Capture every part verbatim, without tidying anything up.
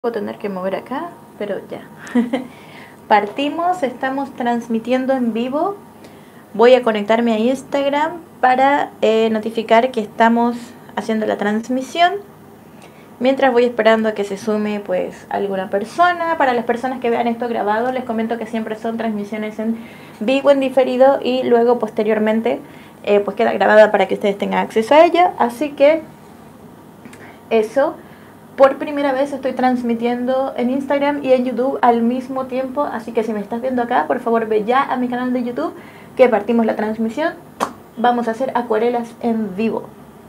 Voy a tener que mover acá, pero ya. Partimos, estamos transmitiendo en vivo. Voy a conectarme a Instagram para eh, notificar que estamos haciendo la transmisión. Mientras voy esperando a que se sume pues alguna persona. Para las personas que vean esto grabado, les comento que siempre son transmisiones en vivo, en diferido, y luego posteriormente eh, pues queda grabada para que ustedes tengan acceso a ella. Así que eso. Por primera vez estoy transmitiendo en Instagram y en YouTube al mismo tiempo, así que si me estás viendo acá, por favor ve ya a mi canal de YouTube, que partimos la transmisión. Vamos a hacer acuarelas en vivo.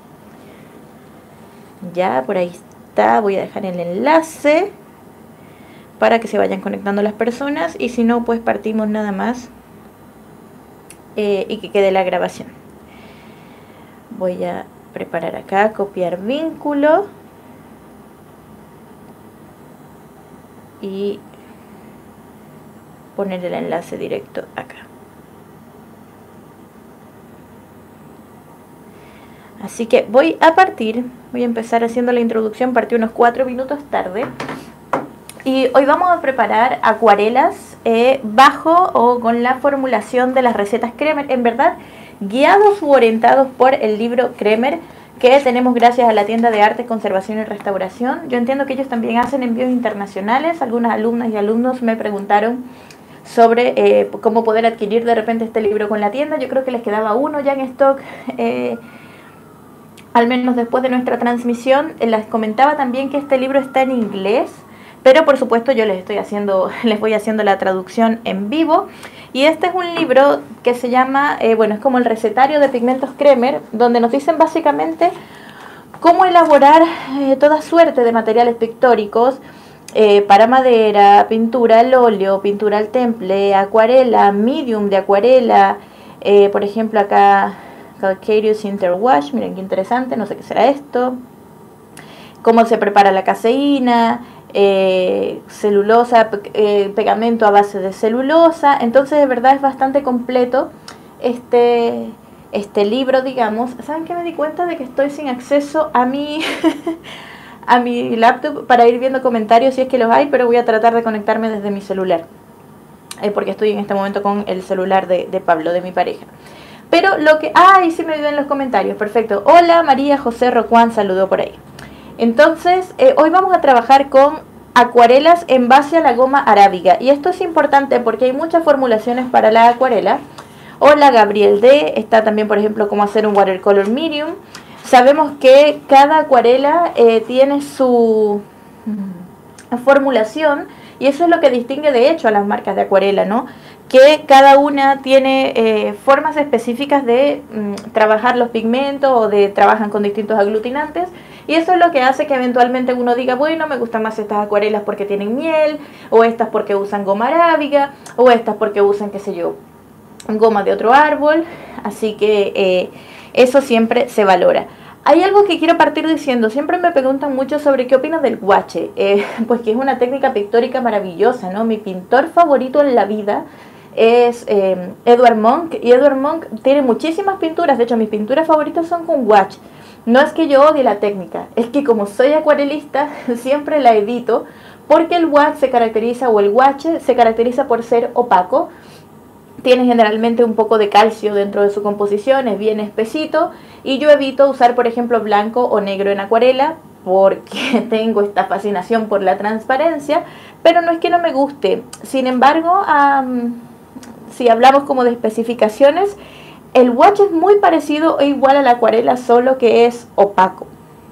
Ya, por ahí está, voy a dejar el enlace para que se vayan conectando las personas, y si no, pues partimos nada más eh, y que quede la grabación. Voy a preparar acá, copiar vínculo. Y poner el enlace directo acá. Así que voy a partir, voy a empezar haciendo la introducción, partí unos cuatro minutos tarde. Y hoy vamos a preparar acuarelas eh, bajo o con la formulación de las recetas Kremer. En verdad, guiados u orientados por el libro Kremer, que tenemos gracias a la tienda de arte, conservación y restauración. Yo entiendo que ellos también hacen envíos internacionales. Algunas alumnas y alumnos me preguntaron sobre eh, cómo poder adquirir de repente este libro con la tienda. Yo creo que les quedaba uno ya en stock, eh, al menos después de nuestra transmisión. Les comentaba también que este libro está en inglés, pero por supuesto yo les estoy haciendo, les voy haciendo la traducción en vivo. Y este es un libro que se llama, eh, bueno, es como el recetario de pigmentos Kremer, donde nos dicen básicamente cómo elaborar eh, toda suerte de materiales pictóricos eh, para madera, pintura al óleo, pintura al temple, acuarela, medium de acuarela, eh, por ejemplo acá Calcareous Interwash, miren qué interesante, no sé qué será esto, cómo se prepara la caseína, Eh, celulosa, eh, pegamento a base de celulosa. Entonces de verdad es bastante completo este, este libro, digamos. ¿Saben qué? Me di cuenta de que estoy sin acceso a mi, a mi laptop para ir viendo comentarios si es que los hay, pero voy a tratar de conectarme desde mi celular, eh, porque estoy en este momento con el celular de, de Pablo, de mi pareja. Pero lo que... ¡Ay! Sí me ayudan en los comentarios, perfecto. Hola María José Rocuán, saludó por ahí. Entonces, eh, hoy vamos a trabajar con acuarelas en base a la goma arábiga. Y esto es importante porque hay muchas formulaciones para la acuarela. Hola Gabriel D. Está también, por ejemplo, cómo hacer un watercolor medium. Sabemos que cada acuarela eh, tiene su formulación, y eso es lo que distingue de hecho a las marcas de acuarela, ¿no? Que cada una tiene eh, formas específicas de mm, trabajar los pigmentos, o de trabajan con distintos aglutinantes, y eso es lo que hace que eventualmente uno diga, bueno, me gustan más estas acuarelas porque tienen miel, o estas porque usan goma arábiga, o estas porque usan, qué sé yo, goma de otro árbol. Así que eh, eso siempre se valora. Hay algo que quiero partir diciendo. Siempre me preguntan mucho sobre qué opinas del guache. Eh, pues que es una técnica pictórica maravillosa, ¿no? Mi pintor favorito en la vida es eh, Edvard Munch. Y Edvard Munch tiene muchísimas pinturas. De hecho, mis pinturas favoritas son con guache. No es que yo odie la técnica, es que como soy acuarelista, siempre la evito, porque el guache se caracteriza, o el guache se caracteriza por ser opaco. Tiene generalmente un poco de calcio dentro de su composición, es bien espesito, y yo evito usar, por ejemplo, blanco o negro en acuarela, porque tengo esta fascinación por la transparencia, pero no es que no me guste. Sin embargo, um, si hablamos como de especificaciones, el guache es muy parecido o igual a la acuarela, solo que es opaco.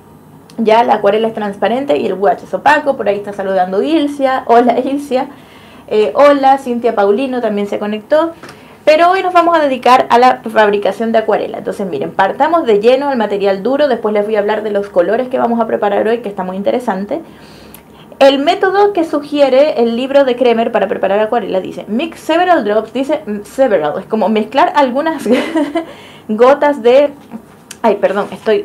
Ya la acuarela es transparente y el guache es opaco. Por ahí está saludando Ilcia. Hola Ilcia. Eh, hola, Cintia Paulino también se conectó. Pero hoy nos vamos a dedicar a la fabricación de acuarela. Entonces miren, partamos de lleno al material duro. Después les voy a hablar de los colores que vamos a preparar hoy, que está muy interesante. El método que sugiere el libro de Kremer para preparar acuarela dice mix several drops, dice several, es como mezclar algunas gotas de... Ay, perdón, estoy...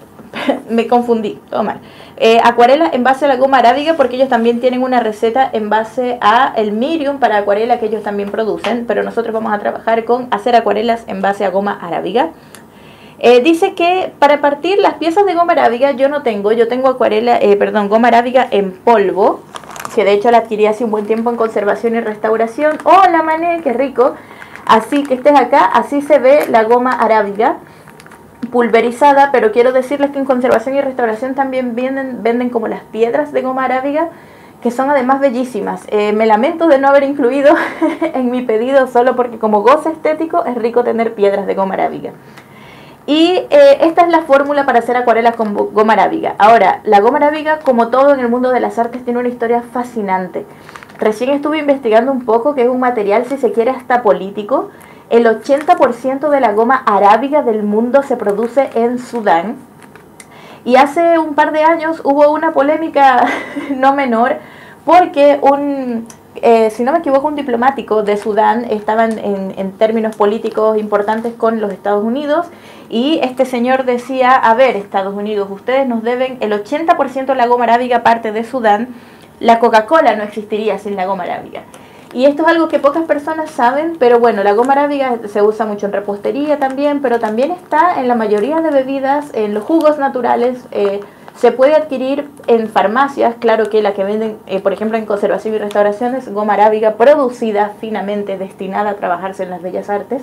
me confundí, todo mal. Eh, acuarela en base a la goma arábiga, porque ellos también tienen una receta en base a el medium para acuarela que ellos también producen, pero nosotros vamos a trabajar con hacer acuarelas en base a goma arábiga. Eh, dice que para partir las piezas de goma arábiga yo no tengo, yo tengo acuarela, eh, perdón, goma arábiga en polvo, que de hecho la adquirí hace un buen tiempo en conservación y restauración. ¡Hola, Mané! ¡Qué rico! Así que estés acá, así se ve la goma arábiga pulverizada, pero quiero decirles que en conservación y restauración también venden, venden como las piedras de goma arábiga, que son además bellísimas. Eh, me lamento de no haber incluido en mi pedido, solo porque como goce estético es rico tener piedras de goma arábiga. Y eh, esta es la fórmula para hacer acuarelas con goma arábiga. Ahora, la goma arábiga, como todo en el mundo de las artes, tiene una historia fascinante. Recién estuve investigando un poco, que es un material, si se quiere, hasta político. El ochenta por ciento de la goma arábiga del mundo se produce en Sudán. Y hace un par de años hubo una polémica no menor, porque un... Eh, si no me equivoco, un diplomático de Sudán estaba en, en términos políticos importantes con los Estados Unidos, y este señor decía: a ver, Estados Unidos, ustedes nos deben el ochenta por ciento de la goma arábiga parte de Sudán, la Coca-Cola no existiría sin la goma arábiga. Y esto es algo que pocas personas saben, pero bueno, la goma arábiga se usa mucho en repostería también, pero también está en la mayoría de bebidas, en los jugos naturales. eh, Se puede adquirir en farmacias, claro que la que venden, eh, por ejemplo, en conservación y restauración, es goma arábiga producida finamente, destinada a trabajarse en las bellas artes.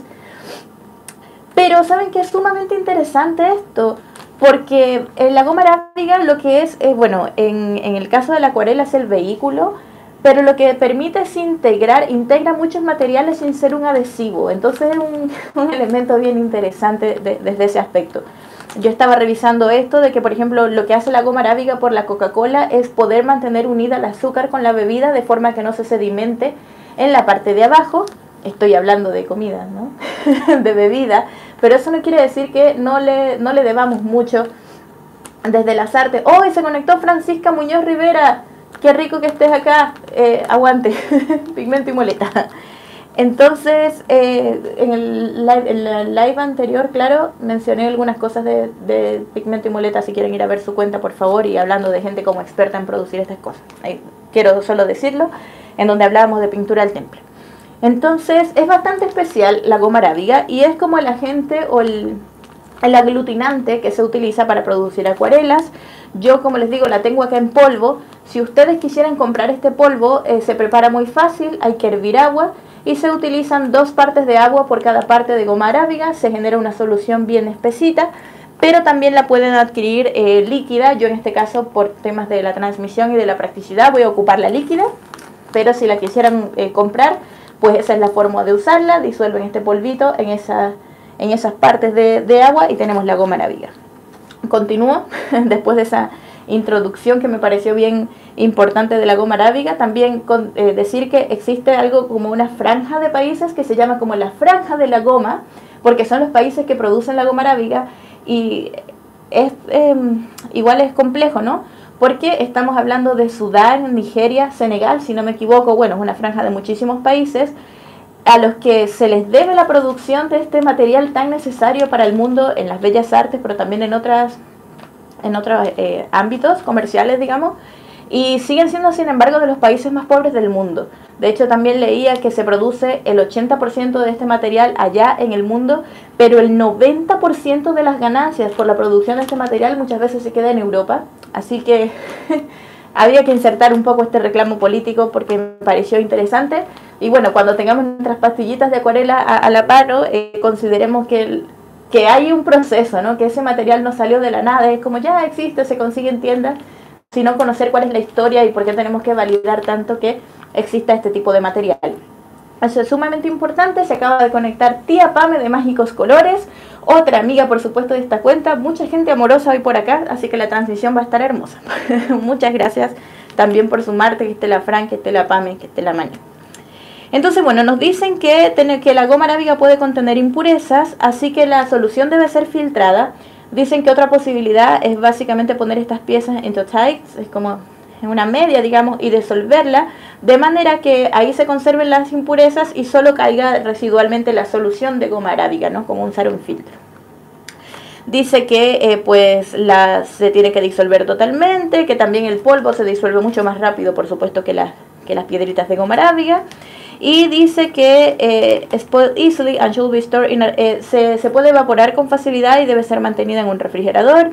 Pero ¿saben qué? Es sumamente interesante esto, porque en la goma arábiga lo que es, eh, bueno, en, en el caso de la acuarela es el vehículo, pero lo que permite es integrar, integra muchos materiales sin ser un adhesivo. Entonces es un, un elemento bien interesante de, desde ese aspecto. Yo estaba revisando esto de que, por ejemplo, lo que hace la goma arábiga por la Coca-Cola es poder mantener unida el azúcar con la bebida de forma que no se sedimente en la parte de abajo. Estoy hablando de comida, ¿no? de bebida, pero eso no quiere decir que no le, no le debamos mucho desde las artes. ¡Oh, y se conectó Francisca Muñoz Rivera! ¡Qué rico que estés acá! Eh, aguante, pigmento y muleta. Entonces, eh, en, el live, en el live anterior, claro, mencioné algunas cosas de, de pigmento y muleta. Si quieren ir a ver su cuenta, por favor, y hablando de gente como experta en producir estas cosas. Ahí, quiero solo decirlo, en donde hablábamos de pintura al temple. Entonces, es bastante especial la goma arábiga, y es como el agente o el, el aglutinante que se utiliza para producir acuarelas. Yo, como les digo, la tengo acá en polvo. Si ustedes quisieran comprar este polvo, eh, se prepara muy fácil. Hay que hervir agua y se utilizan dos partes de agua por cada parte de goma arábiga. Se genera una solución bien espesita, pero también la pueden adquirir eh, líquida. Yo en este caso, por temas de la transmisión y de la practicidad, voy a ocupar la líquida, pero si la quisieran eh, comprar, pues esa es la forma de usarla. Disuelven este polvito en, esa, en esas partes de, de agua y tenemos la goma arábiga. Continúo después de esa introducción que me pareció bien importante de la goma arábiga. También con, eh, decir que existe algo como una franja de países que se llama como la franja de la goma, porque son los países que producen la goma arábiga, y es, eh, igual es complejo, ¿no? Porque estamos hablando de Sudán, Nigeria, Senegal, si no me equivoco. Bueno, es una franja de muchísimos países a los que se les debe la producción de este material tan necesario para el mundo en las bellas artes, pero también en otras en otros eh, ámbitos comerciales, digamos, y siguen siendo, sin embargo, de los países más pobres del mundo. De hecho, también leía que se produce el ochenta por ciento de este material allá en el mundo, pero el noventa por ciento de las ganancias por la producción de este material muchas veces se queda en Europa. Así que había que insertar un poco este reclamo político porque me pareció interesante. Y bueno, cuando tengamos nuestras pastillitas de acuarela a, a la mano, eh, consideremos que el, que hay un proceso, ¿no? Que ese material no salió de la nada, es como ya existe, se consigue en tiendas, sino conocer cuál es la historia y por qué tenemos que validar tanto que exista este tipo de material. Eso es sumamente importante. Se acaba de conectar tía Pame de Mágicos Colores, otra amiga, por supuesto, de esta cuenta. Mucha gente amorosa hoy por acá, así que la transmisión va a estar hermosa. Muchas gracias también por sumarte, que esté la Fran, que esté la Pame, que esté la Mani. Entonces, bueno, nos dicen que, tener, que la goma arábiga puede contener impurezas, así que la solución debe ser filtrada. Dicen que otra posibilidad es básicamente poner estas piezas en tights, es como en una media, digamos, y disolverla, de manera que ahí se conserven las impurezas y solo caiga residualmente la solución de goma arábiga, ¿no? Como usar un filtro. Dice que eh, pues la, se tiene que disolver totalmente, que también el polvo se disuelve mucho más rápido, por supuesto, que, la, que las piedritas de goma arábiga. y dice que eh, spoil easily and should be stored in a, eh, se, se puede evaporar con facilidad y debe ser mantenida en un refrigerador.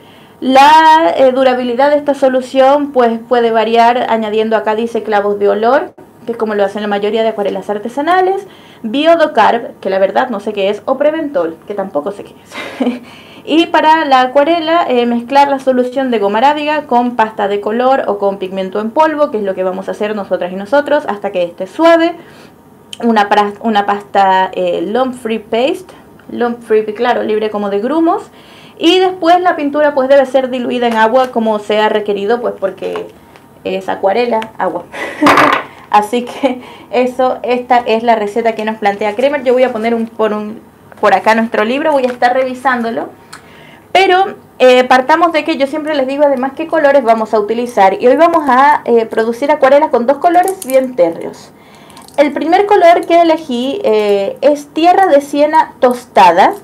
La eh, durabilidad de esta solución pues puede variar, añadiendo acá dice clavos de olor, que es como lo hacen la mayoría de acuarelas artesanales, biodocarb, que la verdad no sé qué es, o preventol, que tampoco sé qué es. Y para la acuarela, eh, mezclar la solución de goma arábiga con pasta de color o con pigmento en polvo, que es lo que vamos a hacer nosotras y nosotros, hasta que esté suave. Una, una pasta eh, lump free paste, lump free, claro, libre como de grumos. Y después la pintura pues debe ser diluida en agua como sea requerido, pues porque es acuarela, agua. Así que eso, esta es la receta que nos plantea Kremer. Yo voy a poner un, por, un, por acá nuestro libro, voy a estar revisándolo. Pero eh, partamos de que yo siempre les digo además qué colores vamos a utilizar. Y hoy vamos a eh, producir acuarelas con dos colores bien térreos. El primer color que elegí eh, es tierra de siena tostada.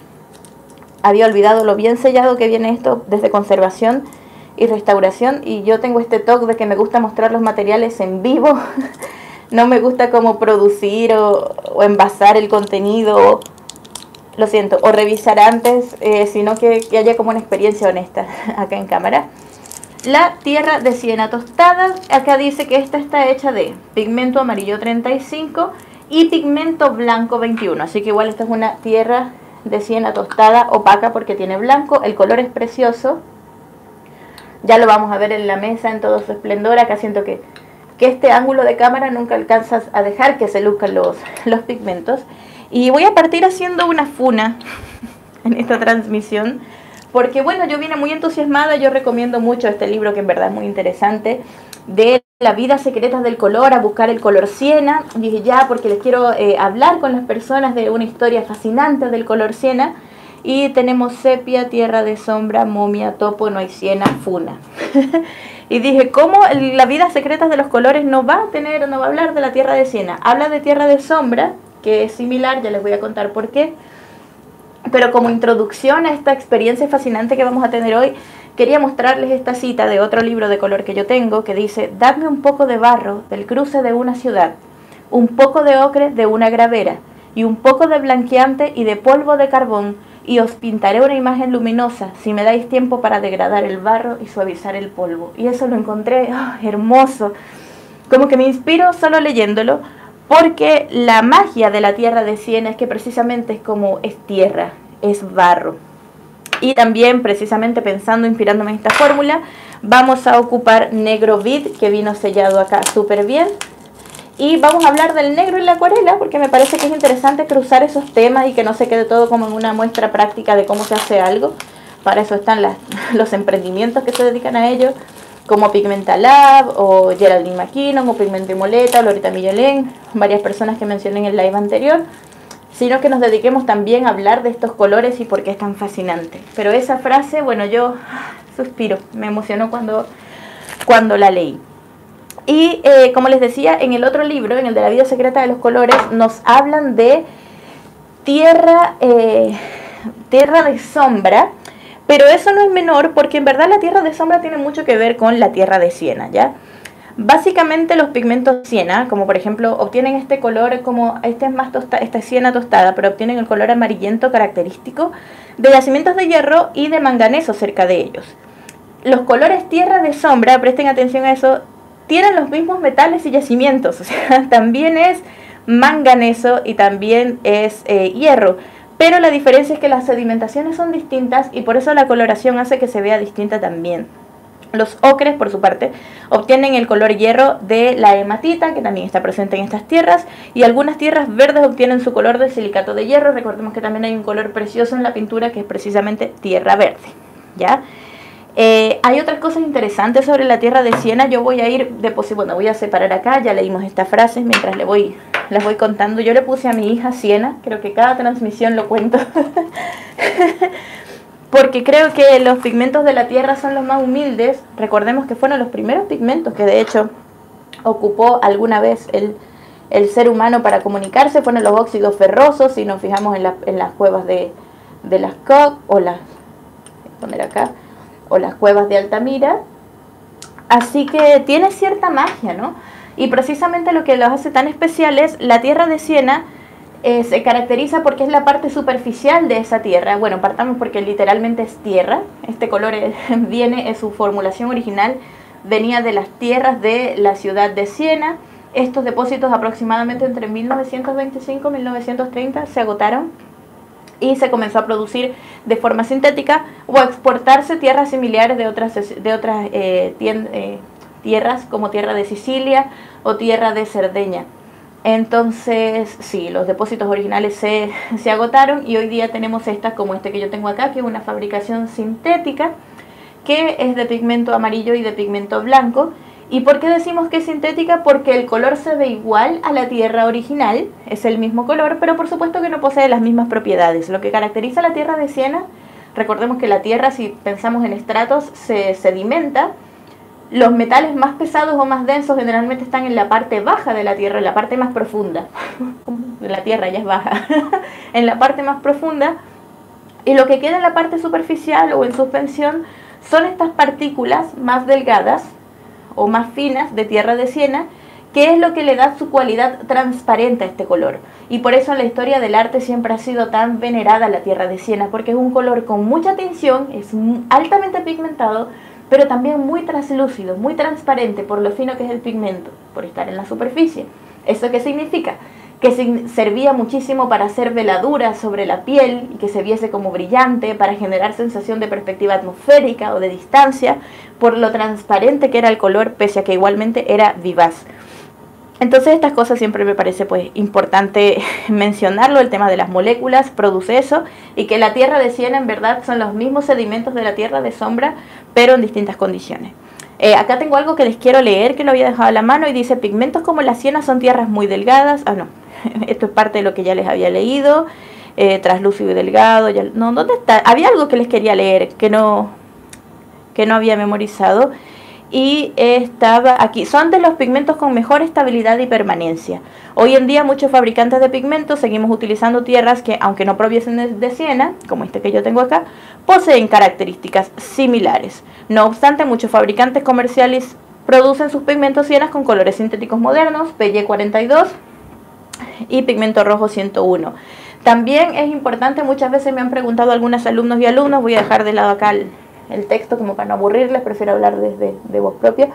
Había olvidado lo bien sellado que viene esto desde conservación y restauración. Y yo tengo este toque de que me gusta mostrar los materiales en vivo. No me gusta como producir o, o envasar el contenido. Lo siento, o revisar antes, eh, sino que, que haya como una experiencia honesta acá en cámara. La tierra de siena tostada, acá dice que esta está hecha de pigmento amarillo treinta y cinco y pigmento blanco veintiuno. Así que igual esta es una tierra de siena tostada opaca porque tiene blanco. El color es precioso. Ya lo vamos a ver en la mesa en todo su esplendor. Acá siento que, que este ángulo de cámara nunca alcanzas a dejar que se luzcan los, los pigmentos. Y voy a partir haciendo una funa en esta transmisión, porque bueno, yo vine muy entusiasmada. Yo recomiendo mucho este libro, que en verdad es muy interesante, de la vida secreta del color, a buscar el color siena. Dije ya, porque les quiero eh, hablar con las personas de una historia fascinante del color siena. Y tenemos sepia, tierra de sombra, momia, topo, no hay siena, funa. Y dije, ¿cómo la vida secreta de los colores no va a tener, no va a hablar de la tierra de siena? Habla de tierra de sombra, que es similar, ya les voy a contar por qué. Pero como introducción a esta experiencia fascinante que vamos a tener hoy, quería mostrarles esta cita de otro libro de color que yo tengo, que dice: dadme un poco de barro del cruce de una ciudad, un poco de ocre de una gravera, y un poco de blanqueante y de polvo de carbón, y os pintaré una imagen luminosa, si me dais tiempo para degradar el barro y suavizar el polvo. Y eso lo encontré oh, hermoso, como que me inspiro solo leyéndolo, porque la magia de la tierra de siena es que precisamente es como es tierra, es barro. Y también precisamente pensando, inspirándome en esta fórmula, vamos a ocupar negro vid, que vino sellado acá súper bien. Y vamos a hablar del negro en la acuarela, porque me parece que es interesante cruzar esos temas y que no se quede todo como en una muestra práctica de cómo se hace algo. Para eso están las, los emprendimientos que se dedican a ello, como Pigmenta Lab, o Geraldine McKinnon, o Pigmento y Moleta, o Lorita Millelén, varias personas que mencioné en el live anterior, sino que nos dediquemos también a hablar de estos colores y por qué es tan fascinante. Pero esa frase, bueno, yo suspiro, me emocionó cuando, cuando la leí. Y eh, como les decía, en el otro libro, en el de la vida secreta de los colores, nos hablan de tierra, eh, tierra de sombra. Pero eso no es menor, porque en verdad la tierra de sombra tiene mucho que ver con la tierra de siena, ¿ya? Básicamente los pigmentos siena, como por ejemplo, obtienen este color, como este es más tosta, esta es siena tostada, pero obtienen el color amarillento característico de yacimientos de hierro y de manganeso cerca de ellos. Los colores tierra de sombra, presten atención a eso, tienen los mismos metales y yacimientos, o sea, también es manganeso y también es eh, hierro. Pero la diferencia es que las sedimentaciones son distintas y por eso la coloración hace que se vea distinta también. Los ocres, por su parte, obtienen el color hierro de la hematita, que también está presente en estas tierras, y algunas tierras verdes obtienen su color de silicato de hierro. Recordemos que también hay un color precioso en la pintura que es precisamente tierra verde, ¿ya? Eh, hay otras cosas interesantes sobre la tierra de siena. Yo voy a ir, de bueno, voy a separar acá, ya leímos esta frase mientras le voy, les voy contando. Yo le puse a mi hija Siena, creo que cada transmisión lo cuento, porque creo que los pigmentos de la tierra son los más humildes. Recordemos que fueron los primeros pigmentos que de hecho ocupó alguna vez el, el ser humano para comunicarse, fueron los óxidos ferrosos. Si nos fijamos en, la, en las cuevas de, de las Koch, o las, voy a poner acá, o las cuevas de Altamira. Así que tiene cierta magia, ¿no? Y precisamente lo que los hace tan especiales, la tierra de siena eh, se caracteriza porque es la parte superficial de esa tierra. Bueno, partamos porque literalmente es tierra. Este color es, viene en su formulación original, venía de las tierras de la ciudad de Siena. Estos depósitos aproximadamente entre mil novecientos veinticinco y mil novecientos treinta se agotaron y se comenzó a producir de forma sintética o a exportarse tierras similares de otras, de otras eh, tien, eh, tierras como tierra de Sicilia o tierra de Cerdeña. Entonces, sí, los depósitos originales se, se agotaron y hoy día tenemos estas como este que yo tengo acá, que es una fabricación sintética, que es de pigmento amarillo y de pigmento blanco. ¿Y por qué decimos que es sintética? Porque el color se ve igual a la tierra original, es el mismo color, pero por supuesto que no posee las mismas propiedades. Lo que caracteriza a la tierra de siena, recordemos que la tierra, si pensamos en estratos, se sedimenta. Los metales más pesados o más densos generalmente están en la parte baja de la tierra, en la parte más profunda. La tierra ya es baja. En la parte más profunda. Y lo que queda en la parte superficial o en suspensión son estas partículas más delgadas o más finas de tierra de siena, que es lo que le da su cualidad transparente a este color. Y por eso en la historia del arte siempre ha sido tan venerada la tierra de siena, porque es un color con mucha tinción, es altamente pigmentado, pero también muy translúcido, muy transparente por lo fino que es el pigmento, por estar en la superficie. ¿Eso qué significa? Que servía muchísimo para hacer veladuras sobre la piel y que se viese como brillante, para generar sensación de perspectiva atmosférica o de distancia, por lo transparente que era el color, pese a que igualmente era vivaz. Entonces estas cosas siempre me parece pues importante mencionarlo. El tema de las moléculas produce eso, y que la tierra de siena en verdad son los mismos sedimentos de la tierra de sombra, pero en distintas condiciones. Eh, acá tengo algo que les quiero leer, que lo había dejado a la mano, y dice: pigmentos como la siena son tierras muy delgadas. Ah, no, esto es parte de lo que ya les había leído. Eh, translúcido y delgado. Ya, no, ¿dónde está? Había algo que les quería leer, que no, que no había memorizado. Y estaba aquí: son de los pigmentos con mejor estabilidad y permanencia. Hoy en día muchos fabricantes de pigmentos seguimos utilizando tierras que, aunque no provienen de, de siena, como este que yo tengo acá, poseen características similares. No obstante, muchos fabricantes comerciales producen sus pigmentos sienas con colores sintéticos modernos, P Y cuarenta y dos y pigmento rojo ciento uno. También es importante, muchas veces me han preguntado algunos alumnos y alumnos, voy a dejar de lado acá el, el texto como para no aburrirles, prefiero hablar desde de voz propia.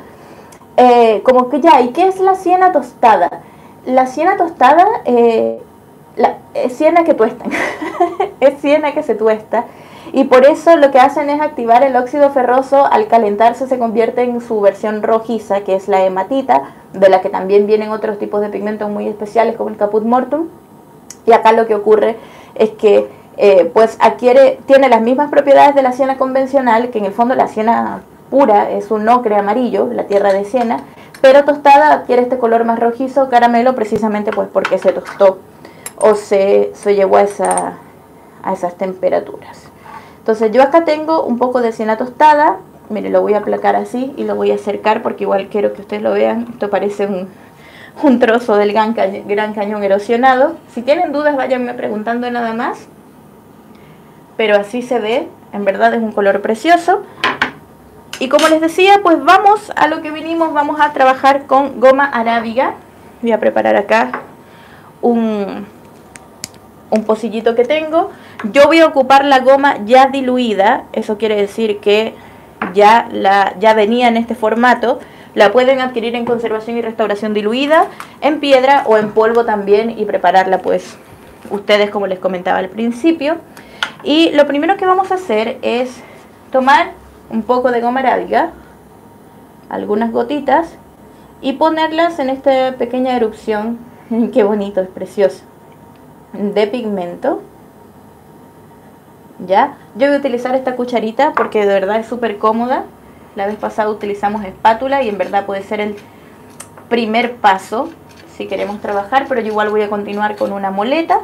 Eh, como que ya, ¿y qué es la siena tostada? La siena tostada eh, la, es siena que tuestan, es siena que se tuesta, y por eso lo que hacen es activar el óxido ferroso. Al calentarse se convierte en su versión rojiza, que es la hematita, de la que también vienen otros tipos de pigmentos muy especiales como el caput mortuum. Y acá lo que ocurre es que eh, pues adquiere, tiene las mismas propiedades de la siena convencional, que en el fondo la siena pura es un ocre amarillo, la tierra de siena, pero tostada adquiere este color más rojizo, caramelo, precisamente pues porque se tostó o se, se llevó a, esa, a esas temperaturas. Entonces yo acá tengo un poco de siena tostada. Mire, lo voy a aplacar así y lo voy a acercar porque igual quiero que ustedes lo vean. Esto parece un, un trozo del gran, ca gran cañón erosionado. Si tienen dudas, váyanme preguntando nada más. Pero así se ve, en verdad es un color precioso. Y como les decía, pues vamos a lo que vinimos, vamos a trabajar con goma arábiga. Voy a preparar acá un, un pocillito que tengo. Yo voy a ocupar la goma ya diluida, eso quiere decir que ya, la, ya venía en este formato. La pueden adquirir en conservación y restauración diluida, en piedra o en polvo también, y prepararla pues ustedes como les comentaba al principio. Y lo primero que vamos a hacer es tomar un poco de goma arábiga, algunas gotitas, y ponerlas en esta pequeña erupción, qué bonito, es precioso, de pigmento. ¿Ya? Yo voy a utilizar esta cucharita porque de verdad es súper cómoda. La vez pasada utilizamos espátula y en verdad puede ser el primer paso si queremos trabajar, pero yo igual voy a continuar con una moleta.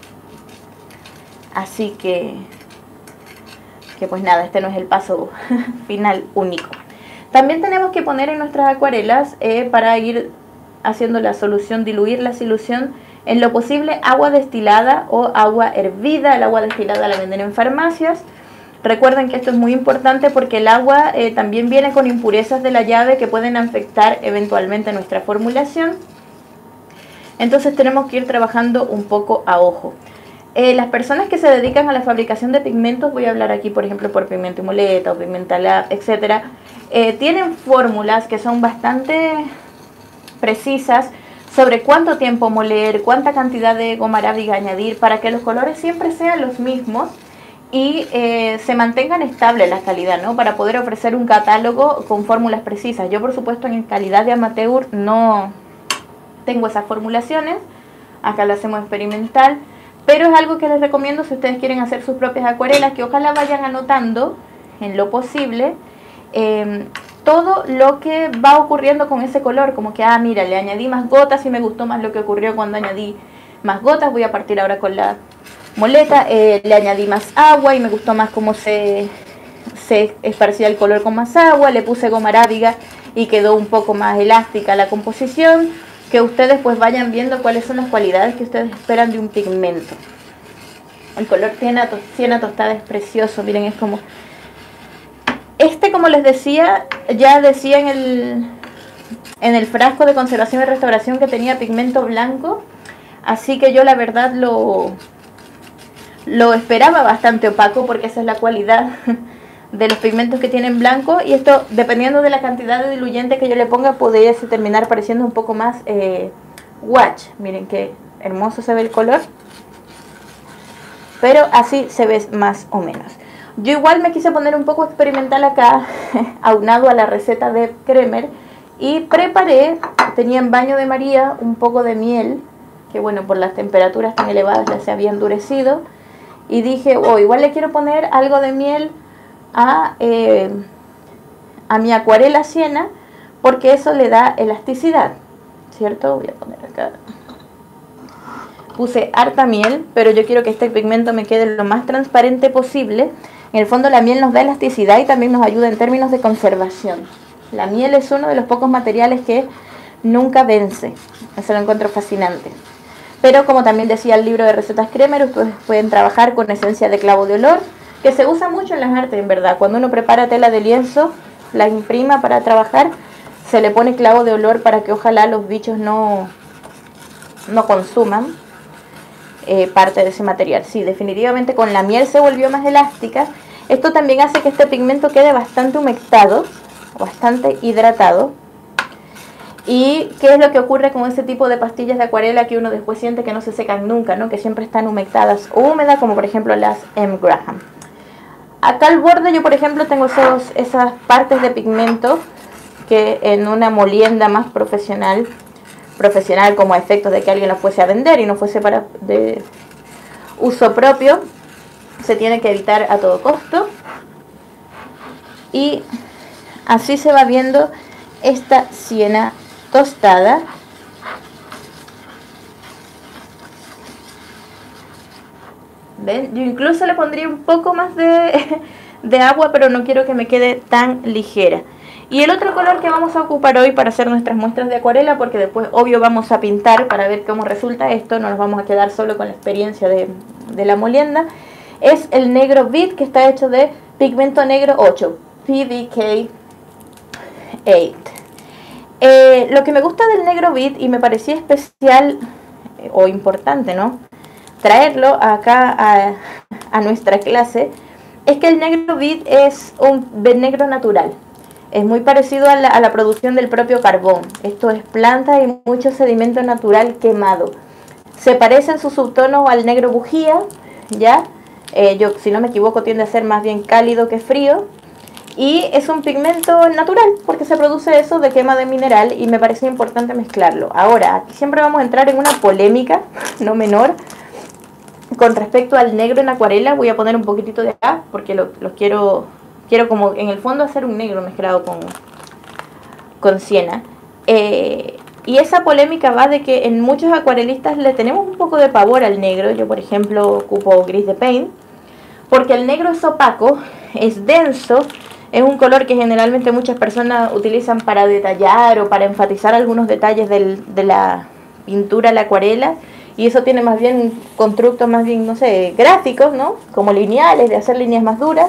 Así que, que pues nada, este no es el paso final único. También tenemos que poner en nuestras acuarelas, eh, para ir haciendo la solución, diluir la solución, en lo posible agua destilada o agua hervida. El agua destilada la venden en farmacias, Recuerden que esto es muy importante porque el agua eh, también viene con impurezas de la llave que pueden afectar eventualmente nuestra formulación. Entonces tenemos que ir trabajando un poco a ojo. Eh, las personas que se dedican a la fabricación de pigmentos, voy a hablar aquí por ejemplo por Pigmento Imoleta o Pigmentalab, etcétera, eh, tienen fórmulas que son bastante precisas sobre cuánto tiempo moler, cuánta cantidad de goma arábiga añadir para que los colores siempre sean los mismos y eh, se mantengan estable la calidad, ¿no? Para poder ofrecer un catálogo con fórmulas precisas. Yo por supuesto en calidad de amateur no tengo esas formulaciones, acá lo hacemos experimental, pero es algo que les recomiendo si ustedes quieren hacer sus propias acuarelas, que ojalá vayan anotando en lo posible eh, todo lo que va ocurriendo con ese color, como que, ah, mira, le añadí más gotas y me gustó más lo que ocurrió cuando añadí más gotas, voy a partir ahora con la moleta, eh, le añadí más agua y me gustó más cómo se, se esparcía el color con más agua, le puse goma arábiga y quedó un poco más elástica la composición, que ustedes pues vayan viendo cuáles son las cualidades que ustedes esperan de un pigmento. El color siena, to siena tostada es precioso, miren, es como... Este, como les decía, ya decía en el, en el frasco de conservación y restauración que tenía pigmento blanco, así que yo la verdad lo... Lo esperaba bastante opaco porque esa es la cualidad de los pigmentos que tienen blanco, y esto dependiendo de la cantidad de diluyente que yo le ponga podría terminar pareciendo un poco más eh, watch. Miren qué hermoso se ve el color, pero así se ve más o menos. Yo igual me quise poner un poco experimental acá, aunado a la receta de Kremer, y preparé, tenía en baño de María un poco de miel, que bueno, por las temperaturas tan elevadas ya se había endurecido. Y dije, oh, igual le quiero poner algo de miel a, eh, a mi acuarela siena, porque eso le da elasticidad, ¿cierto? Voy a poner acá. Puse harta miel, pero yo quiero que este pigmento me quede lo más transparente posible. En el fondo la miel nos da elasticidad y también nos ayuda en términos de conservación. La miel es uno de los pocos materiales que nunca vence. Eso lo encuentro fascinante. Pero como también decía el libro de recetas Kremer, ustedes pueden trabajar con esencia de clavo de olor, que se usa mucho en las artes, en verdad. Cuando uno prepara tela de lienzo, la imprima para trabajar, se le pone clavo de olor para que ojalá los bichos no, no consuman eh, parte de ese material. Sí, definitivamente con la miel se volvió más elástica. Esto también hace que este pigmento quede bastante humectado, bastante hidratado. ¿Y qué es lo que ocurre con ese tipo de pastillas de acuarela que uno después siente que no se secan nunca, ¿no? Que siempre están humectadas o húmedas, como por ejemplo las M. Graham? Acá al borde yo por ejemplo tengo esos, esas partes de pigmento que en una molienda más profesional, profesional como a efectos de que alguien las fuese a vender y no fuese para de uso propio, se tiene que evitar a todo costo. Y así se va viendo esta siena tostada. ¿Ven? Yo incluso le pondría un poco más de, de agua, pero no quiero que me quede tan ligera. Y el otro color que vamos a ocupar hoy para hacer nuestras muestras de acuarela, porque después obvio vamos a pintar para ver cómo resulta esto, no nos vamos a quedar solo con la experiencia de, de la molienda, es el negro Beat, que está hecho de pigmento negro ocho, P V K ocho. Eh, lo que me gusta del negro Beat, y me parecía especial eh, o importante, ¿no?, traerlo acá a, a nuestra clase, es que el negro Beat es un negro natural. Es muy parecido a la, a la producción del propio carbón. Esto es planta y mucho sedimento natural quemado. Se parece en sus subtonos al negro bujía, ¿ya? Eh, yo, si no me equivoco, tiende a ser más bien cálido que frío. Y es un pigmento natural, porque se produce eso de quema de mineral, y me parecía importante mezclarlo. Ahora, aquí siempre vamos a entrar en una polémica, no menor, con respecto al negro en acuarela. Voy a poner un poquitito de acá, porque lo, lo quiero, quiero como en el fondo hacer un negro mezclado con, con siena. Eh, y esa polémica va de que en muchos acuarelistas le tenemos un poco de pavor al negro. Yo, por ejemplo, ocupo gris de paint, porque el negro es opaco, es denso. Es un color que generalmente muchas personas utilizan para detallar o para enfatizar algunos detalles del, de la pintura, la acuarela, y eso tiene más bien constructos más bien, no sé, gráficos, ¿no?, como lineales, de hacer líneas más duras,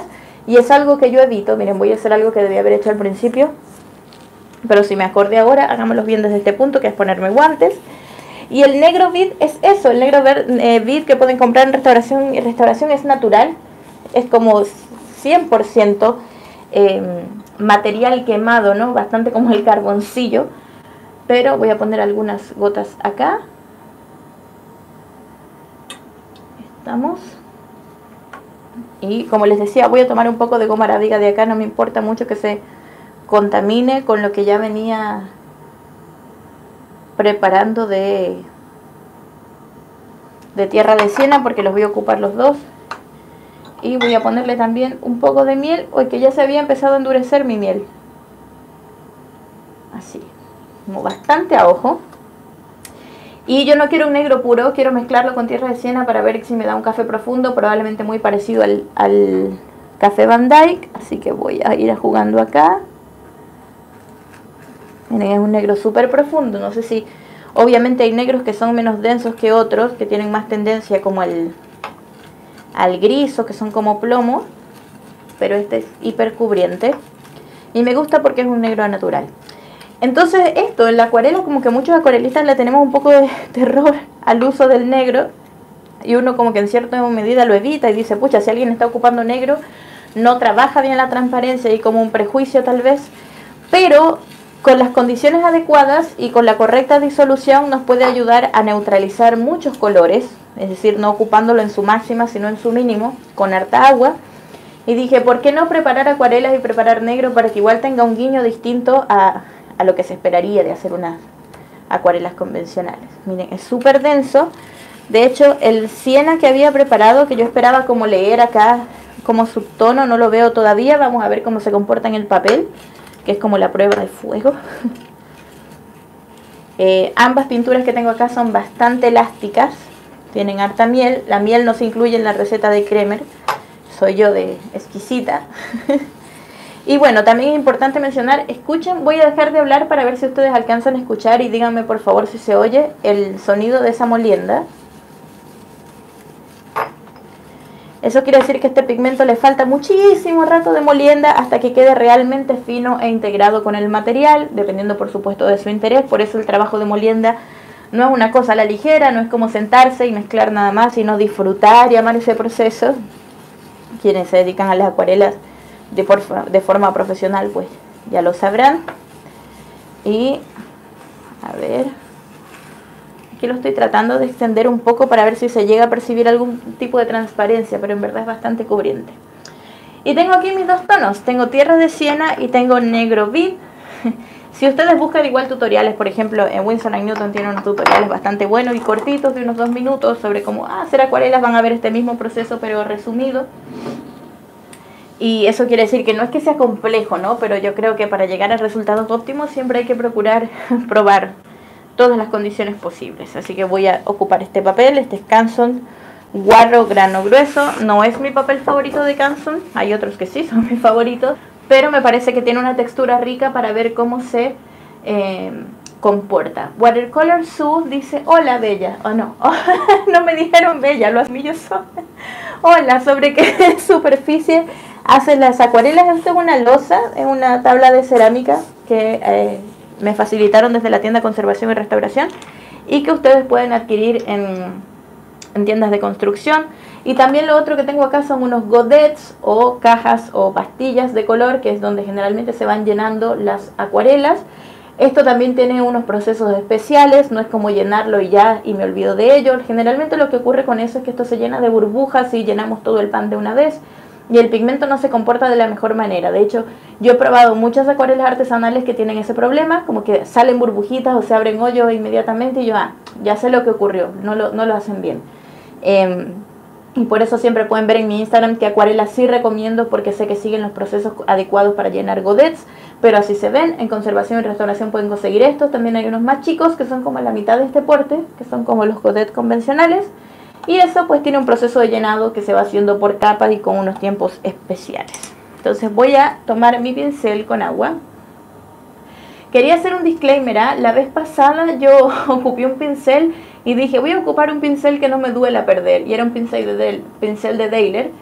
Y es algo que yo evito. Miren, voy a hacer algo que debía haber hecho al principio, pero si me acordé ahora, hagámoslo bien desde este punto, que es ponerme guantes. Y el negro bead es eso, el negro eh, bead que pueden comprar en restauración, y restauración es natural, es como cien por ciento eh, material quemado, ¿no? Bastante como el carboncillo, pero voy a poner algunas gotas acá. Estamos. Y como les decía, voy a tomar un poco de goma arábiga de acá, no me importa mucho que se contamine con lo que ya venía preparando de, de tierra de siena, porque los voy a ocupar los dos. Y voy a ponerle también un poco de miel, o que ya se había empezado a endurecer mi miel. Así, como bastante a ojo. Y yo no quiero un negro puro, quiero mezclarlo con tierra de siena para ver si me da un café profundo, probablemente muy parecido al, al café Van Dyke. Así que voy a ir jugando acá. Miren, es un negro súper profundo. No sé si, obviamente hay negros que son menos densos que otros, que tienen más tendencia como al, al gris o que son como plomo, pero este es hiper cubriente. Y me gusta porque es un negro natural. Entonces esto, en la acuarela, como que muchos acuarelistas le tenemos un poco de terror al uso del negro, y uno como que en cierta medida lo evita y dice, pucha, si alguien está ocupando negro, no trabaja bien la transparencia, y como un prejuicio tal vez, pero con las condiciones adecuadas y con la correcta disolución nos puede ayudar a neutralizar muchos colores, es decir, no ocupándolo en su máxima, sino en su mínimo, con harta agua. Y dije, ¿por qué no preparar acuarelas y preparar negro para que igual tenga un guiño distinto a... a lo que se esperaría de hacer unas acuarelas convencionales? Miren, es súper denso. De hecho, el siena que había preparado, que yo esperaba como leer acá como subtono, no lo veo todavía. Vamos a ver cómo se comporta en el papel, que es como la prueba de fuego. eh, ambas pinturas que tengo acá son bastante elásticas, tienen harta miel. La miel no se incluye en la receta de Kremer, soy yo de exquisita. Y bueno, también es importante mencionar, escuchen, voy a dejar de hablar para ver si ustedes alcanzan a escuchar, y díganme por favor si se oye el sonido de esa molienda. Eso quiere decir que a este pigmento le falta muchísimo rato de molienda hasta que quede realmente fino e integrado con el material, dependiendo por supuesto de su interés. Por eso el trabajo de molienda no es una cosa a la ligera, no es como sentarse y mezclar nada más, sino disfrutar y amar ese proceso. Quienes se dedican a las acuarelas De, por, de forma profesional, pues ya lo sabrán. Y a ver, aquí lo estoy tratando de extender un poco para ver si se llega a percibir algún tipo de transparencia, pero en verdad es bastante cubriente. Y tengo aquí mis dos tonos, tengo tierra de siena y tengo negro bead. Si ustedes buscan igual tutoriales, por ejemplo en Winsor and Newton tienen unos tutoriales bastante buenos y cortitos de unos dos minutos sobre cómo hacer acuarelas, van a ver este mismo proceso pero resumido. Y eso quiere decir que no es que sea complejo, ¿no? Pero yo creo que para llegar a resultados óptimos siempre hay que procurar probar todas las condiciones posibles. Así que voy a ocupar este papel, este es Canson Guarro Grano Grueso. No es mi papel favorito de Canson, hay otros que sí son mis favoritos, pero me parece que tiene una textura rica para ver cómo se eh, comporta. Watercolor Sue dice, hola bella, o oh, no, oh, no me dijeron bella, lo asumí yo sola. Hola, ¿sobre qué superficie hacen las acuarelas? Esto es una losa, es una tabla de cerámica que eh, me facilitaron desde la tienda Conservación y Restauración, y que ustedes pueden adquirir en, en tiendas de construcción. Y también lo otro que tengo acá son unos godets o cajas o pastillas de color, que es donde generalmente se van llenando las acuarelas. Esto también tiene unos procesos especiales, no es como llenarlo y ya y me olvido de ello. Generalmente lo que ocurre con eso es que esto se llena de burbujas y llenamos todo el pan de una vez, y el pigmento no se comporta de la mejor manera. De hecho, yo he probado muchas acuarelas artesanales que tienen ese problema, como que salen burbujitas o se abren hoyos inmediatamente, y yo, ah, ya sé lo que ocurrió, no lo, no lo hacen bien. Eh, y por eso siempre pueden ver en mi Instagram que acuarelas sí recomiendo, porque sé que siguen los procesos adecuados para llenar godets, pero así se ven. En Conservación y Restauración pueden conseguir estos. También hay unos más chicos que son como la mitad de este porte, que son como los godets convencionales. Y eso pues tiene un proceso de llenado que se va haciendo por capas y con unos tiempos especiales. Entonces voy a tomar mi pincel con agua. Quería hacer un disclaimer, ¿eh? La vez pasada yo ocupé un pincel y dije, voy a ocupar un pincel que no me duela perder. Y era un pincel de, pincel de Daler.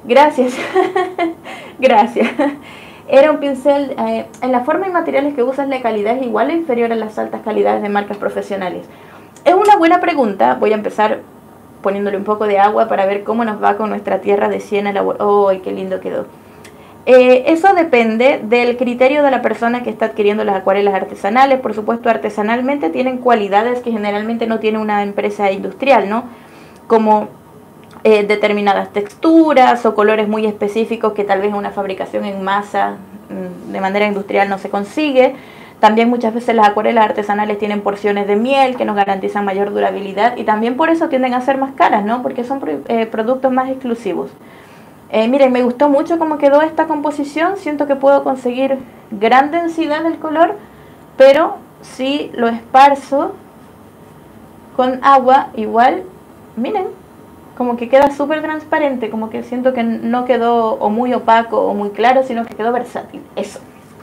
Gracias. Gracias. Era un pincel, eh, en la forma y materiales que usas la calidad es igual o inferior a las altas calidades de marcas profesionales. Es una buena pregunta. Voy a empezar poniéndole un poco de agua para ver cómo nos va con nuestra tierra de siena. ¡Oh, qué lindo quedó! Eh, eso depende del criterio de la persona que está adquiriendo las acuarelas artesanales. Por supuesto, artesanalmente tienen cualidades que generalmente no tiene una empresa industrial, ¿no? Como eh, determinadas texturas o colores muy específicos que tal vez una fabricación en masa de manera industrial no se consigue. También muchas veces las acuarelas artesanales tienen porciones de miel que nos garantizan mayor durabilidad y también por eso tienden a ser más caras, ¿no? Porque son eh, productos más exclusivos. Eh, miren, me gustó mucho cómo quedó esta composición. Siento que puedo conseguir gran densidad del color, pero si lo esparzo con agua, igual, miren, como que queda súper transparente, como que siento que no quedó o muy opaco o muy claro, sino que quedó versátil. Eso.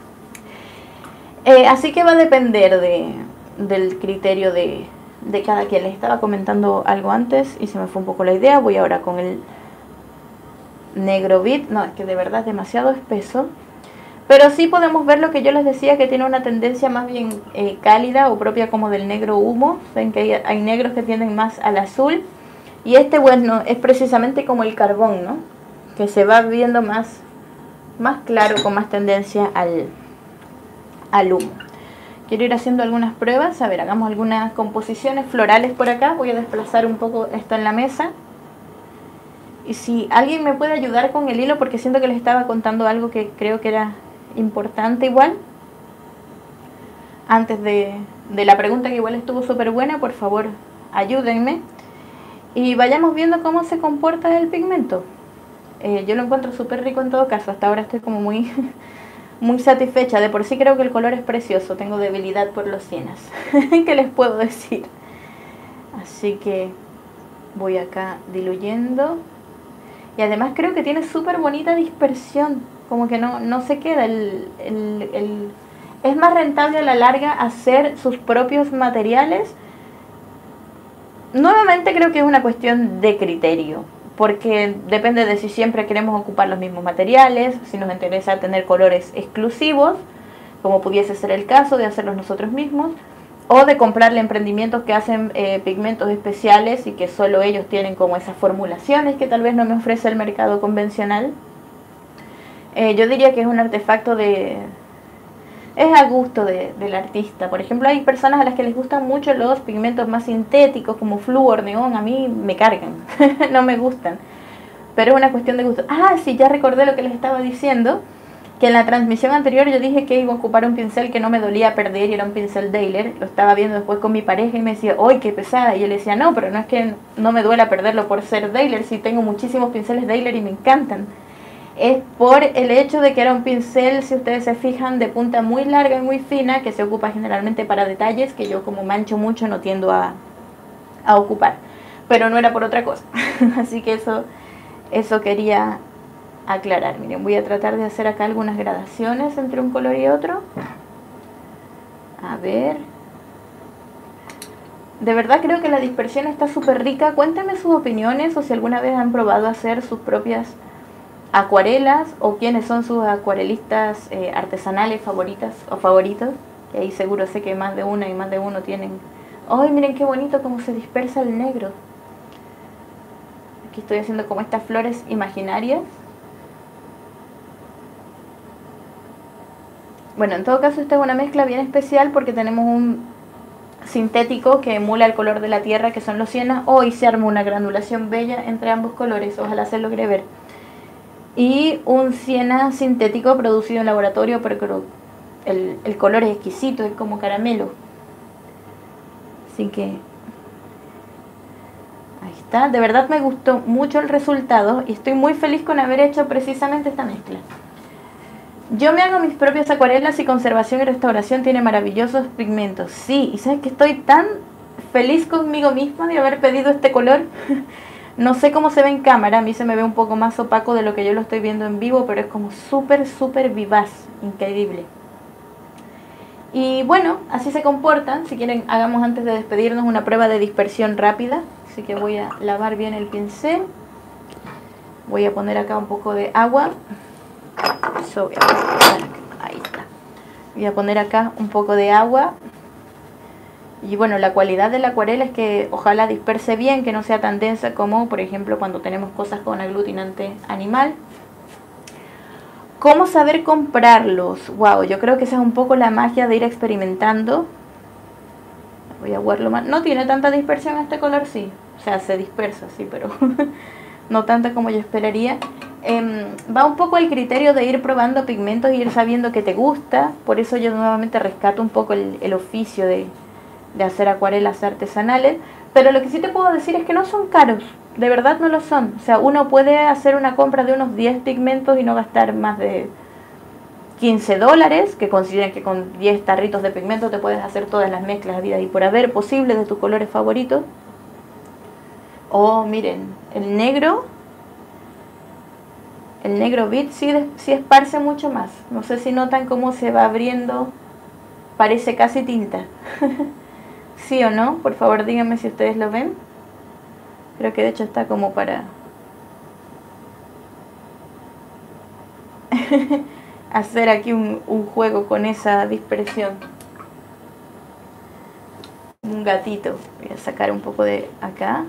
Eh, así que va a depender de, del criterio de, de cada quien. Les estaba comentando algo antes y se me fue un poco la idea. Voy ahora con el negro bit. No, es que de verdad es demasiado espeso. Pero sí podemos ver lo que yo les decía, que tiene una tendencia más bien eh, cálida o propia como del negro humo. Ven que hay, hay negros que tienden más al azul. Y este, bueno, es precisamente como el carbón, ¿no? Que se va viendo más, más claro, con más tendencia al... al humo. Quiero ir haciendo algunas pruebas. A ver, hagamos algunas composiciones florales por acá. Voy a desplazar un poco esto en la mesa. Y si alguien me puede ayudar con el hilo, porque siento que les estaba contando algo que creo que era importante igual. Antes de, de la pregunta, que igual estuvo súper buena, por favor, ayúdenme. Y vayamos viendo cómo se comporta el pigmento. Eh, yo lo encuentro súper rico en todo caso. Hasta ahora estoy como muy... muy satisfecha. De por sí creo que el color es precioso. Tengo debilidad por los sienas. ¿Qué les puedo decir? Así que voy acá diluyendo. Y además creo que tiene súper bonita dispersión. Como que no, no se queda. El, el, el... Es más rentable a la larga hacer sus propios materiales. Nuevamente creo que es una cuestión de criterio. Porque depende de si siempre queremos ocupar los mismos materiales, si nos interesa tener colores exclusivos, como pudiese ser el caso de hacerlos nosotros mismos, o de comprarle emprendimientos que hacen eh, pigmentos especiales y que solo ellos tienen como esas formulaciones que tal vez no me ofrece el mercado convencional. Eh, yo diría que es un artefacto de... es a gusto de, del artista. Por ejemplo, hay personas a las que les gustan mucho los pigmentos más sintéticos, como flúor, neón. A mí me cargan, no me gustan. Pero es una cuestión de gusto. Ah, sí, ya recordé lo que les estaba diciendo. Que en la transmisión anterior yo dije que iba a ocupar un pincel que no me dolía perder y era un pincel Daler. Lo estaba viendo después con mi pareja y me decía, ¡ay, qué pesada! Y yo le decía, no, pero no es que no me duela perderlo por ser Daler. Sí, tengo muchísimos pinceles Daler y me encantan. Es por el hecho de que era un pincel, si ustedes se fijan, de punta muy larga y muy fina, que se ocupa generalmente para detalles, que yo como mancho mucho no tiendo a, a ocupar. Pero no era por otra cosa. Así que eso, eso quería aclarar. Miren, voy a tratar de hacer acá algunas gradaciones entre un color y otro. A ver. De verdad creo que la dispersión está súper rica. Cuéntenme sus opiniones o si alguna vez han probado hacer sus propias acuarelas o quiénes son sus acuarelistas eh, artesanales favoritas o favoritos, que ahí seguro sé que más de una y más de uno tienen. ¡Ay, miren qué bonito cómo se dispersa el negro! Aquí estoy haciendo como estas flores imaginarias. Bueno, en todo caso esta es una mezcla bien especial porque tenemos un sintético que emula el color de la tierra, que son los sienas. Hoy se arma una granulación bella entre ambos colores, ojalá se logre ver. Y un siena sintético producido en laboratorio, pero el, el color es exquisito, es como caramelo. Así que ahí está. De verdad me gustó mucho el resultado y estoy muy feliz con haber hecho precisamente esta mezcla. Yo me hago mis propias acuarelas y conservación y restauración tiene maravillosos pigmentos. Sí, y sabes que estoy tan feliz conmigo misma de haber pedido este color. No sé cómo se ve en cámara, a mí se me ve un poco más opaco de lo que yo lo estoy viendo en vivo, pero es como súper, súper vivaz, increíble. Y bueno, así se comportan. Si quieren, hagamos antes de despedirnos una prueba de dispersión rápida. Así que voy a lavar bien el pincel. Voy a poner acá un poco de agua. Eso voy a poner, ahí está. Voy a poner acá un poco de agua. Y bueno, la cualidad de la acuarela es que ojalá disperse bien, que no sea tan densa como, por ejemplo, cuando tenemos cosas con aglutinante animal. ¿Cómo saber comprarlos? Wow, yo creo que esa es un poco la magia de ir experimentando. Voy a aguarlo más. No tiene tanta dispersión este color, sí. O sea, se dispersa, sí, pero no tanta como yo esperaría. Eh, va un poco al criterio de ir probando pigmentos y ir sabiendo que te gusta. Por eso yo nuevamente rescato un poco el, el oficio de, de hacer acuarelas artesanales. Pero lo que sí te puedo decir es que no son caros. De verdad no lo son. O sea, uno puede hacer una compra de unos diez pigmentos y no gastar más de quince dólares, que consideren que con diez tarritos de pigmento te puedes hacer todas las mezclas habidas y por haber posibles de tus colores favoritos. Oh, miren, el negro, el negro beat sí, sí esparce mucho más. No sé si notan cómo se va abriendo, parece casi tinta. ¿Sí o no? Por favor díganme si ustedes lo ven. Creo que de hecho está como para hacer aquí un, un juego con esa dispersión. Un gatito. Voy a sacar un poco de acá.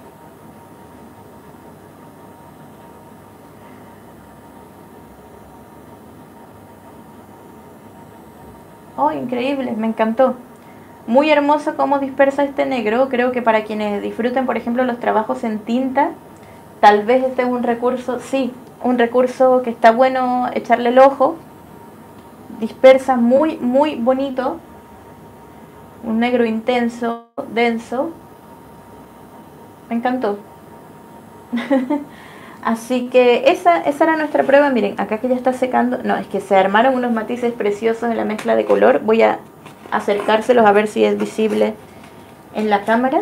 Oh, increíble, me encantó. Muy hermoso cómo dispersa este negro. Creo que para quienes disfruten, por ejemplo, los trabajos en tinta, tal vez este es un recurso, sí, un recurso que está bueno echarle el ojo. Dispersa muy, muy bonito. Un negro intenso, denso. Me encantó. Así que esa, esa era nuestra prueba. Miren, acá que ya está secando. No, es que se armaron unos matices preciosos en la mezcla de color. Voy a acercárselos a ver si es visible en la cámara.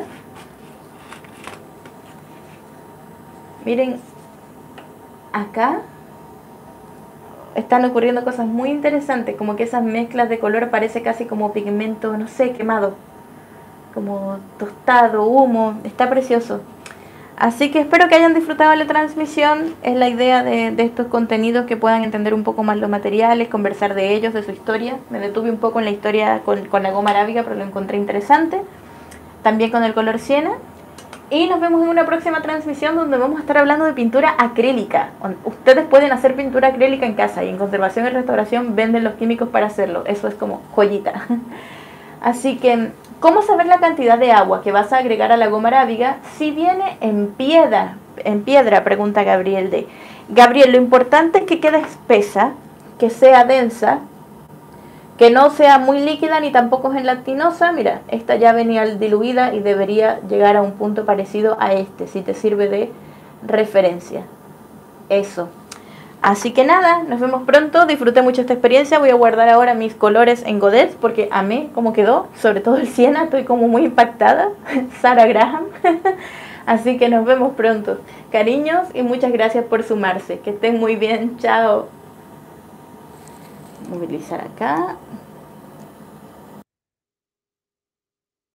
Miren, acá están ocurriendo cosas muy interesantes, como que esas mezclas de color parece casi como pigmento, no sé, quemado, como tostado, humo. Está precioso. Así que espero que hayan disfrutado la transmisión. Es la idea de, de estos contenidos, que puedan entender un poco más los materiales, conversar de ellos, de su historia. Me detuve un poco en la historia con, con la goma arábiga, pero lo encontré interesante. También con el color siena. Y nos vemos en una próxima transmisión donde vamos a estar hablando de pintura acrílica. Ustedes pueden hacer pintura acrílica en casa y en conservación y restauración venden los químicos para hacerlo. Eso es como joyita. Así que, ¿cómo saber la cantidad de agua que vas a agregar a la goma arábiga si viene en piedra? En piedra, pregunta Gabriel D. Gabriel, lo importante es que quede espesa, que sea densa, que no sea muy líquida ni tampoco gelatinosa. Mira, esta ya venía diluida y debería llegar a un punto parecido a este, si te sirve de referencia. Eso. Así que nada, nos vemos pronto. Disfruté mucho esta experiencia. Voy a guardar ahora mis colores en Godet porque amé cómo quedó, sobre todo el siena. Estoy como muy impactada. Sarah Graham. Así que nos vemos pronto. Cariños y muchas gracias por sumarse. Que estén muy bien. Chao. Movilizar acá.